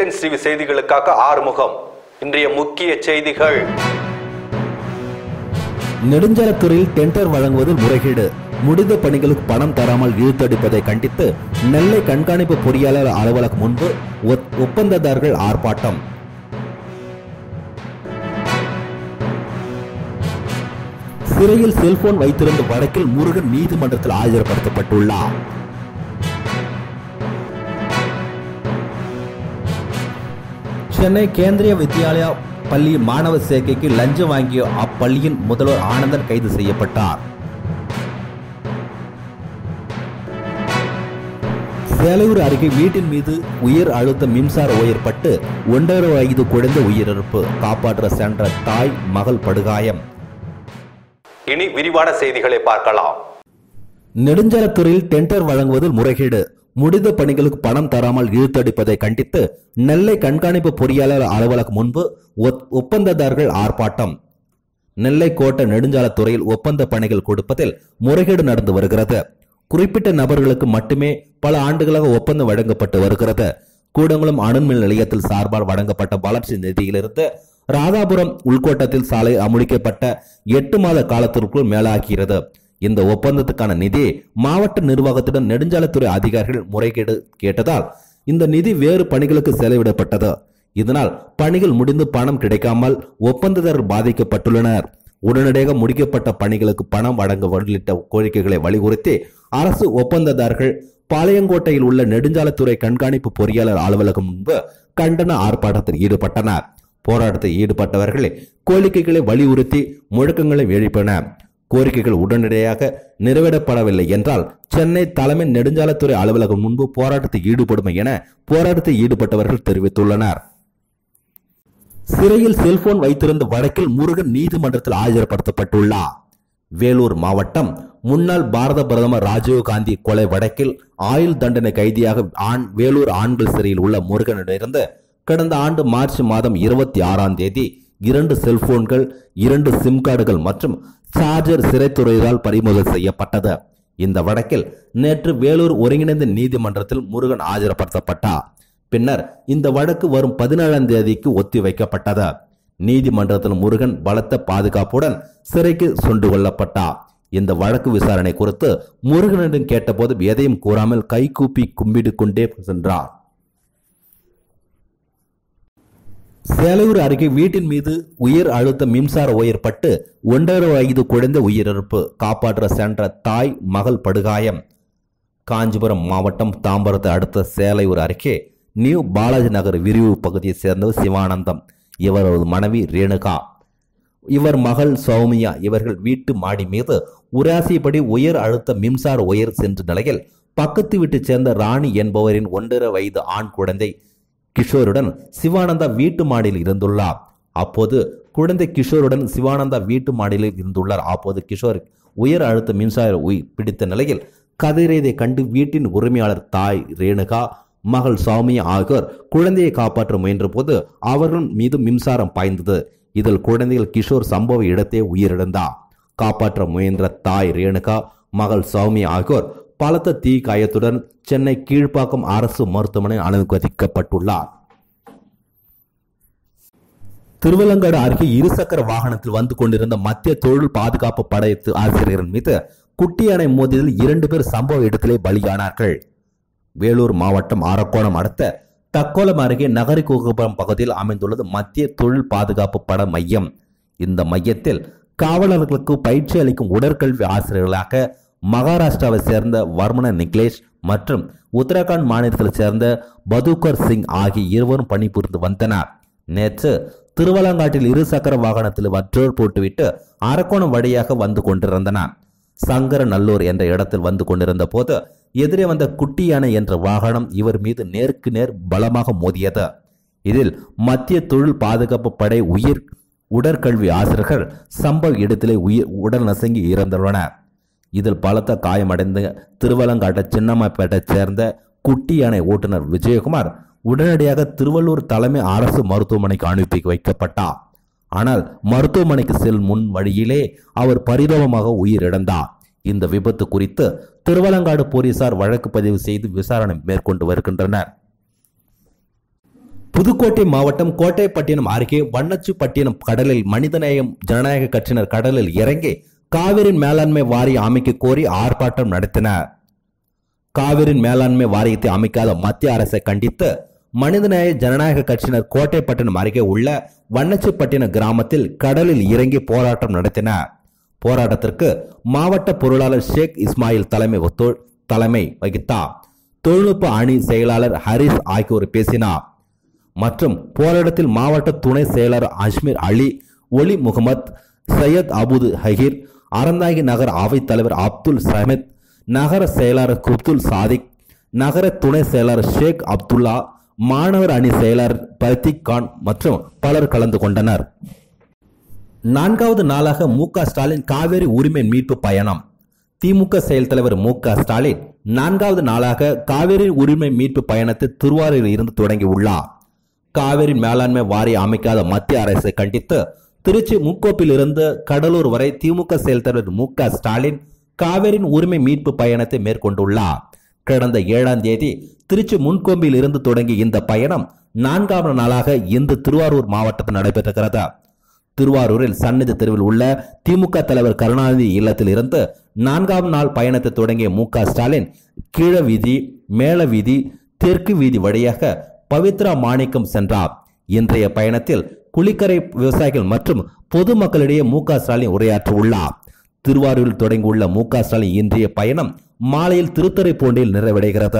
Reliance TV செய்திகளுக்காக ஆறுமுகம். இன்றைய முக்கிய செய்திகள். நெடுஞ்சாலைத்துறையில் டெண்டர் வழங்குவதில் முறைகேடு, முடிந்த பணிகளுக்கு பணம் தராமல் இழுத்தடிப்பதை கண்டித்து நெல்லை கண்காணிப்பு பொறியாளர் அலுவலகம் முன்பு ஒப்பந்ததாரர்கள் ஆர்ப்பாட்டம். சிறையில் செல்போன் வைத்திருந்த வழக்கில் முருகன் நீதிமன்றத்தில் ஆஜர்படுத்தப்பட்டுள்ளார். சென்னை கேந்திரிய வித்யாலயா பள்ளி மாணவ சேர்க்கைக்கு லஞ்சம் வாங்கிய அப்பள்ளியின் முதல்வர் ஆனந்தன் கைது செய்யப்பட்டார். சேலையூர் அருகே வீட்டின் மீது உயர் அழுத்த மின்சார ஒயர் பட்டு 1.5 வயது குழந்தை உயிரிழப்பு, காப்பாற்ற சென்ற தாய் மகள் படுகாயம். இனி விரிவான செய்திகளை பார்க்கலாம். நெடுஞ்சாலைத்துறையில் டெண்டர் வழங்குவதில் முறைகேடு, முடிந்த பணிகளுக்கு பணம் தராமல் இழுத்தடிப்பதை கண்டித்து நெல்லை கண்காணிப்பு பொறியாளர் அலுவலகம் முன்பு ஒப்பந்ததாரர்கள் ஆர்ப்பாட்டம். நெல்லை கோட்ட நெடுஞ்சாலைத்துறையில் ஒப்பந்த பணிகள் கொடுப்பதில் முறைகேடு நடந்து வருகிறது. குறிப்பிட்ட நபர்களுக்கு மட்டுமே பல ஆண்டுகளாக ஒப்பந்தம் வழங்கப்பட்டு வருகிறது. கூடங்குளம் அணுமின் நிலையத்தில் சார்பால் வழங்கப்பட்ட வளர்ச்சி நிதியிலிருந்து ராதாபுரம் உள்கோட்டத்தில் சாலை அமுடிக்கப்பட்ட 8 மாத காலத்திற்குள் மேலாகிறது. இந்த ஒப்பந்தத்துக்கான நிதி மாவட்ட நிர்வாகத்திடம் நெடுஞ்சாலைத்துறை அதிகாரிகள் முறைகேடு கேட்டதால் இந்த நிதி வேறு பணிகளுக்கு செலவிடப்பட்டது. இதனால் பணிகள் முடிந்து பணம் கிடைக்காமல் ஒப்பந்ததாரர் பாதிக்கப்பட்டுள்ளனர். உடனடியாக முடிக்கப்பட்ட பணிகளுக்கு பணம் வழங்க உள்ளிட்ட கோரிக்கைகளை வலியுறுத்தி அரசு ஒப்பந்ததாரர்கள் பாளையங்கோட்டையில் உள்ள நெடுஞ்சாலைத்துறை கண்காணிப்பு பொறியாளர் அலுவலகம் முன்பு கண்டன ஆர்ப்பாட்டத்தில் ஈடுபட்டனர். போராட்டத்தில் ஈடுபட்டவர்கள் கோரிக்கைகளை வலியுறுத்தி முழக்கங்களை எழுப்பினர். கோரிக்கைகள் உடனடியாக நிறைவேற்றப்படவில்லை என்றால் சென்னை தலைமை நெடுஞ்சாலைத்துறை அலுவலகம் முன்பு போராட்டத்தில் ஈடுபடும் என போராட்டத்தில் ஈடுபட்டவர்கள் தெரிவித்துள்ளனர். சிறையில் செல்போன் வைத்திருந்த வழக்கில் முருகன் நீதிமன்றத்தில் ஆஜர்படுத்தப்பட்டுள்ளார். வேலூர் மாவட்டம் முன்னாள் பாரத பிரதமர் ராஜீவ்காந்தி கொலை வழக்கில் ஆயுள் தண்டனை கைதியாக வேலூர் ஆண்கள் சிறையில் உள்ள முருகனிடமிருந்து கடந்த ஆண்டு மார்ச் மாதம் 26ஆம் தேதி 2 செல்போன்கள், 2 சிம் கார்டுகள் மற்றும் சார்ஜர் சிறைத்துறையால் பறிமுதல் செய்யப்பட்டது. இந்த வழக்கில் நேற்று வேலூர் ஒருங்கிணைந்த நீதிமன்றத்தில் முருகன் ஆஜர்படுத்தப்பட்டார். பின்னர் இந்த வழக்கு வரும் 17ஆம் தேதிக்கு ஒத்தி வைக்கப்பட்டது. நீதிமன்றத்தில் முருகன் பலத்த பாதுகாப்புடன் சிறைக்கு கொண்டு கொள்ளப்பட்டார். இந்த வழக்கு விசாரணை குறித்து முருகனிடம் கேட்டபோது எதையும் கூறாமல் கைகூப்பி கும்பிடு கொண்டே சென்றார். சேலையூர் அருகே வீட்டின் மீது உயர் அழுத்த மின்சார ஒயர் பட்டு 1.5 வயது குழந்தை உயிரிழப்பு, காப்பாற்ற சென்ற தாய் மகள் படுகாயம். காஞ்சிபுரம் மாவட்டம் தாம்பரத்தை அடுத்த சேலையூர் அருகே நியூ பாலாஜி நகர் விரிவு பகுதியை சேர்ந்தவர் சிவானந்தம், இவரது மனைவி ரேணுகா, இவர் மகள் சௌமியா. இவர்கள் வீட்டு மாடி மீது உராசிப்படி உயர் அழுத்த மின்சார ஒயர் சென்ற நிலையில் பக்கத்து வீட்டை சேர்ந்த ராணி என்பவரின் 1.5 வயது ஆண் குழந்தை கிஷோருடன் சிவானந்தா வீட்டு மாடியில் இருந்துள்ளார். அப்போது குழந்தை கிஷோருடன் சிவானந்தா வீட்டு மாடியில் இருந்துள்ளார். அப்போது கிஷோர் உயர் அழுத்த மின்சார பிடித்த நிலையில் கதிரையதை கண்டு வீட்டின் உரிமையாளர் தாய் ரேணுகா, மகள் சௌமியா ஆகியோர் குழந்தையை காப்பாற்ற முயன்ற போது அவர்கள் மீது மின்சாரம் பாய்ந்தது. இதில் குழந்தைகள் கிஷோர் சம்பவ இடத்தே உயிரிழந்தார். காப்பாற்ற முயன்ற தாய் ரேணுகா, மகள் சௌமியா ஆகியோர் பலத்த தீ காயத்துடன் சென்னை கீழ்ப்பாக்கம் அரசு மருத்துவமனை அனுமதிக்கப்பட்டுள்ளார். திருவலங்காடு அருகே இருசக்கர வாகனத்தில் வந்து கொண்டிருந்த மத்திய தொழில் பாதுகாப்பு படை ஆசிரியர்கள் மீது குட்டி யானை மோதியதில் 2 பேர் சம்பவ இடத்திலே பலியானார்கள். வேலூர் மாவட்டம் அரக்கோணம் அடுத்த தக்கோலம் அருகே நகரிக்குப்பம் பகுதியில் அமைந்துள்ளது மத்திய தொழில் பாதுகாப்பு பட மையம். இந்த மையத்தில் காவலர்களுக்கு பயிற்சி அளிக்கும் உடற்கல்வி ஆசிரியர்களாக மகாராஷ்டிராவை சேர்ந்த வர்மன நிக்லேஷ் மற்றும் உத்தரகாண்ட் மாநிலத்தில் சேர்ந்த பதுகர் சிங் ஆகிய இருவரும் பணிபுரிந்து வந்தனர். நேற்று திருவலங்காட்டில் இருசக்கர வாகனத்தில் மற்றொரு போட்டுவிட்டு அரக்கோணம் வழியாக வந்து கொண்டிருந்தனர். சங்கரநல்லூர் என்ற இடத்தில் வந்து கொண்டிருந்த போது எதிரே வந்த குட்டி யானை என்ற வாகனம் இவர் மீது நேருக்கு நேர் பலமாக மோதியது. இதில் மத்திய தொழில் பாதுகாப்பு படை உடற்கல்வி ஆசிரியர்கள் சம்பவ இடத்திலே உடல் நசுங்கி இறந்துள்ளனர். இதில் பலத்த காயமடைந்த திருவலங்காட்டை சின்னம்மாப்பேட்டை சேர்ந்த குட்டி யானை ஓட்டுநர் விஜயகுமார் உடனடியாக திருவள்ளூர் தலைமை அரசு மருத்துவமனைக்கு அனுப்பி வைக்கப்பட்டார். ஆனால் மருத்துவமனைக்கு செல்லும் முன் வழியிலே அவர் பரிதாபமாக உயிரிழந்தார். இந்த விபத்து குறித்து திருவலங்காடு போலீசார் வழக்கு பதிவு செய்து விசாரணை மேற்கொண்டு வருகின்றனர். புதுக்கோட்டை மாவட்டம் கோட்டைப்பட்டினம் அருகே வண்ணச்சுப்பட்டினம் கடலில் மனிதநேயம் ஜனநாயக கட்சியினர் கடலில் இறங்கி காவிரி மேலாண்மை வாரியம் அமைக்க கோரி ஆர்ப்பாட்டம் நடத்தினர். காவிரி மேலாண்மை வாரியத்தை அமைக்காத மத்திய அரசை கண்டித்து மனிதநேய ஜனநாயக கட்சியினர் கோட்டைப்பட்டினம் அருகே உள்ள வண்ணச்சுப்பட்டினம் கிராமத்தில் கடலில் இறங்கி போராட்டம் நடத்தினர். போராட்டத்திற்கு மாவட்ட பொருளாளர் ஷேக் இஸ்மாயில் தலைமை வகித்தார். தொழில்நுட்ப அணி செயலாளர் ஹரிஸ் ஆகியோர் பேசினார். மற்றும் போராட்டத்தில் மாவட்ட துணை செயலாளர் அஜ்மீர் அலி, ஒலி முகமது, சையத் அபுது ஹகீர், அறந்தாங்கி நகர அவைத் தலைவர் அப்துல் சமீத், நகர செயலாளர் குப்துல் சாதிக், நகர துணை செயலாளர் ஷேக் அப்துல்லா, மாணவர் அணி செயலாளர் பர்தீக் கான் மற்றும் பலர் கலந்து கொண்டனர். 4வது நாளாக மு.க. ஸ்டாலின் காவிரி உரிமை மீட்பு பயணம். திமுக செயல் தலைவர் மு.க. ஸ்டாலின் 4வது நாளாக காவிரி உரிமை மீட்பு பயணத்தை திருவாரூரில் இருந்து தொடங்கியுள்ளார். காவிரி மேலாண்மை வாரியம் அமைக்காத மத்திய அரசை கண்டித்து திருச்சி முக்கோப்பில் இருந்து கடலூர் வரை திமுக செயல் தலைவர் மு.க. ஸ்டாலின் காவிரியின் உரிமை மீட்பு பயணத்தை மேற்கொண்டுள்ளார். கடந்த 7ஆம் தேதி திருச்சி முன்கொம்பில் இருந்து தொடங்கிய இந்த பயணம் 4வது நாளாக இன்று திருவாரூர் மாவட்டத்தில் நடைபெறுகிறது. திருவாரூரில் சந்நிதி தெருவில் உள்ள திமுக தலைவர் கருணாநிதி இல்லத்தில் இருந்து 4ஆம் நாள் பயணத்தை தொடங்கிய மு.க. ஸ்டாலின் கீழ வீதி, மேல வீதி, தெற்கு வீதி வழியாக பவித்ரா மாணிக்கம் சென்றார். இன்றைய பயணத்தில் குளிக்கரை விவசாயிகள் மற்றும் பொதுமக்களிடையே மு.க. ஸ்டாலின் உரையாற்றியுள்ளார். திருவாரூரில் தொடங்கியுள்ள மு.க. ஸ்டாலின் இன்றைய பயணம் மாலையில் திருத்துறைப்பூண்டியில் நிறைவடைகிறது.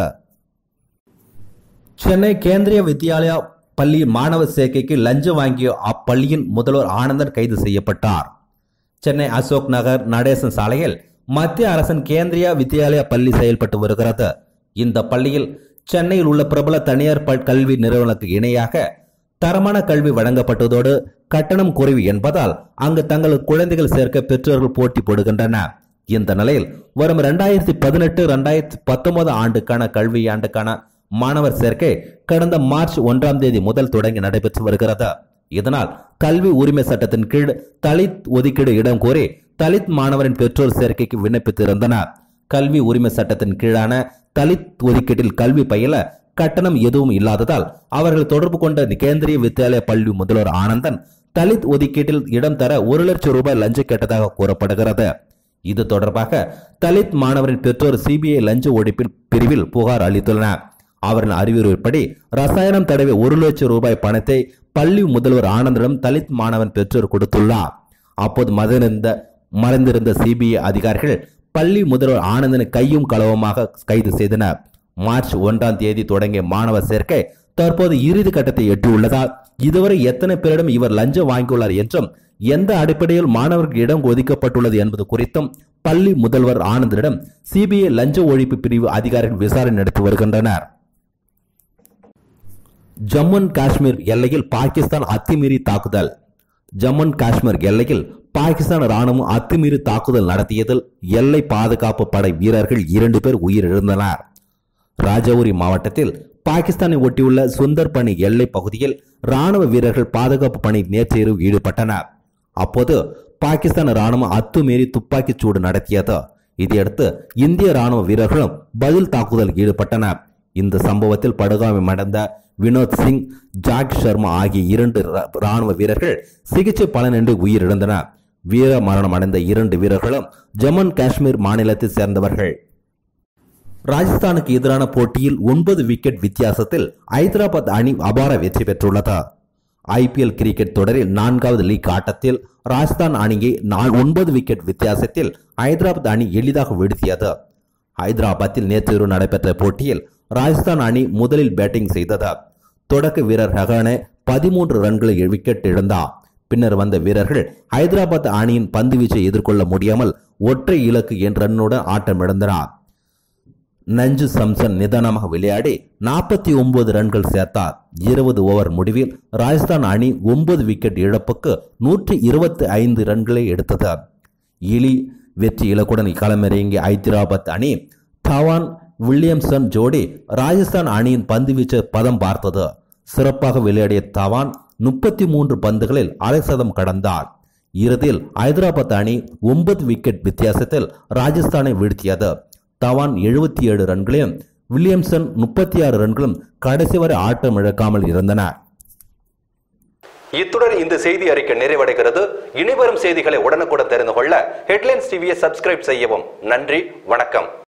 சென்னை கேந்திரிய வித்யாலயா பள்ளியின் மாணவர் சேர்க்கைக்கு லஞ்சம் வாங்கிய அப்பள்ளியின் முதல்வர் ஆனந்தன் கைது செய்யப்பட்டார். சென்னை அசோக் நகர் நடேசன் சாலையில் மத்திய அரசின் கேந்திரிய வித்யாலயா பள்ளி செயல்பட்டு வருகிறது. இந்த பள்ளியில் சென்னையில் உள்ள பிரபல தனியார் கல்வி நிறுவனத்துக்கு இணையாக தரமான கல்வி வழங்கப்பட்டதோடு கட்டணம் குறைவு என்பதால் அங்கு தங்கள் குழந்தைகள் சேர்க்க பெற்றோர்கள் போட்டி போடுகின்றனர். இந்த நிலையில் வரும் 2018-2019 ஆண்டுக்கான கல்வியாண்டுக்கான மாணவர் சேர்க்கை கடந்த மார்ச் 1ஆம் தேதி முதல் தொடங்கி நடைபெற்று வருகிறது. இதனால் கல்வி உரிமை சட்டத்தின் கீழ் தலித் ஒதுக்கீடு இடம் கோரி தலித் மாணவரின் பெற்றோர் சேர்க்கைக்கு விண்ணப்பித்திருந்தனர். கல்வி உரிமை சட்டத்தின் கீழான தலித் ஒதுக்கீட்டில் கல்வி பயில கட்டணம் எதுவும் இல்லாததால் அவர்கள் தொடர்பு கொண்ட கேந்திரிய வித்யாலயா பள்ளி முதல்வர் ஆனந்தன் தலித் ஒதுக்கீட்டில் இடம் தர 1 லட்சம் ரூபாய் லஞ்சம் கேட்டதாக கூறப்படுகிறது. இது தொடர்பாக தலித் மாணவரின் பெற்றோர் சிபிஐ லஞ்ச ஒழிப்பில் பிரிவில் புகார் அளித்துள்ளனர். அவரின் அறிவுரைப்படி ரசாயனம் தடவை 1 லட்சம் ரூபாய் பணத்தை பள்ளி முதல்வர் ஆனந்தனிடம் தலித் மாணவன் பெற்றோர் கொடுத்துள்ளார். அப்போது மறைந்திருந்த சிபிஐ அதிகாரிகள் பள்ளி முதல்வர் ஆனந்தனை கையும் களவுமாக கைது செய்தனர். மார்ச் 1ஆம் தேதி தொடங்கிய மாணவர் சேர்க்கை தற்போது இறுதி கட்டத்தை எட்டியுள்ளதால் இதுவரை எத்தனை பேரிடம் இவர் லஞ்சம் வாங்கியுள்ளார் என்றும் எந்த அடிப்படையில் மாணவர்களுக்கு இடம் ஒதுக்கப்பட்டுள்ளது என்பது குறித்தும் பள்ளி முதல்வர் ஆனந்தனிடம் சிபிஐ லஞ்ச ஒழிப்பு பிரிவு அதிகாரிகள் விசாரணை நடத்தி வருகின்றனர். ஜம்மு காஷ்மீர் எல்லையில் பாகிஸ்தான் அத்துமீறி தாக்குதல். ஜம்மு காஷ்மீர் எல்லையில் பாகிஸ்தான் ராணுவம் அத்துமீறி தாக்குதல் நடத்தியதில் எல்லை பாதுகாப்பு படை வீரர்கள் 2 பேர் உயிரிழந்தனர். ராஜௌரி மாவட்டத்தில் பாகிஸ்தானை ஒட்டியுள்ள சுந்தர்பனி எல்லை பகுதியில் ராணுவ வீரர்கள் பாதுகாப்பு பணி நேற்று இரவு ஈடுபட்டனர். அப்போது பாகிஸ்தான் ராணுவம் அத்துமீறி துப்பாக்கிச் சூடு நடத்தியது. இதையடுத்து இந்திய ராணுவ வீரர்களும் பதில் தாக்குதல் ஈடுபட்டனர். இந்த சம்பவத்தில் படுகாயமடைந்த வினோத் சிங், ஜாக் சர்மா ஆகிய 2 ராணுவ வீரர்கள் சிகிச்சை பலனின்றி உயிரிழந்தனர். வீர மரணம் அடைந்த 2 வீரர்களும் ஜம்மு காஷ்மீர் மாநிலத்தை சேர்ந்தவர்கள். ராஜஸ்தானுக்கு எதிரான போட்டியில் 9 விக்கெட் வித்தியாசத்தில் ஐதராபாத் அணி அபார வெற்றி பெற்றுள்ளது. IPL கிரிக்கெட் தொடரில் 4வது லீக் ஆட்டத்தில் ராஜஸ்தான் அணியை 9 விக்கெட் வித்தியாசத்தில் ஐதராபாத் அணி எளிதாக வீழ்த்தியது. ஐதராபாத்தில் நேற்று நடைபெற்ற போட்டியில் ராஜஸ்தான் அணி முதலில் பேட்டிங் செய்தது. தொடக்க வீரர் ரஹானே 13 ரன்களை விக்கெட் இழந்தார். பின்னர் வந்த வீரர்கள் ஐதராபாத் அணியின் பந்துவீச்சை எதிர்கொள்ள முடியாமல் ஒற்றை இலக்கு என்ற ரன்னுடன் ஆட்டமிழந்தனர். நஞ்சு சம்சன் நிதானமாக விளையாடி 49 ரன்கள் சேர்த்தார். 20 ஓவர் முடிவில் ராஜஸ்தான் அணி 9 விக்கெட் இழப்புக்கு 125 ரன்களை எடுத்தது. வெற்றி இலக்குடன் களமிறங்கிய ஐதராபாத் அணி தவான் வில்லியம்சன் ஜோடி ராஜஸ்தான் அணியின் பந்துவீச்சை பதம் பார்த்தது. சிறப்பாக விளையாடிய தவான் 33 பந்துகளில் அரை சதம் கடந்தார். இறுதியில் ஐதராபாத் அணி 9 விக்கெட் வித்தியாசத்தில் ராஜஸ்தானை வீழ்த்தியது. தவான் 77 ரன்களையும் வில்லியம்சன் 36 ரன்களும் கடைசி வரை ஆட்டம் இழக்காமல் இருந்தனர். இத்துடன் இந்த செய்தி அறிக்கை நிறைவடைகிறது. இனிவரும் செய்திகளை உடனுக்குடன் தெரிந்து கொள்ள ஹெட்லைன்ஸ் டிவியை சப்ஸ்கிரைப் செய்யவும். நன்றி, வணக்கம்.